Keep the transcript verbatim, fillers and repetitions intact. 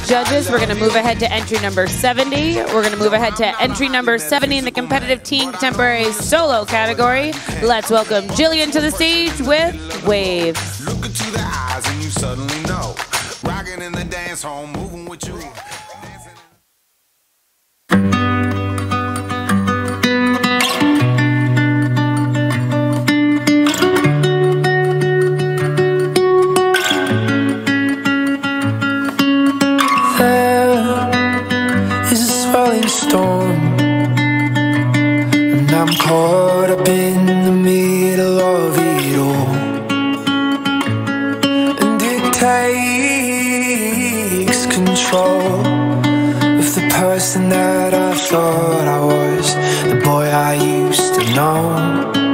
judges. We're going to move ahead to entry number seventy. We're going to move ahead to entry number seventy in the competitive teen contemporary solo category. Let's welcome Jillian to the stage with Waves. Look into the eyes and you suddenly know. Rocking in the dance hall, moving with you. Storm, and I'm caught up in the middle of it all, and it takes control of the person that I thought I was, the boy I used to know.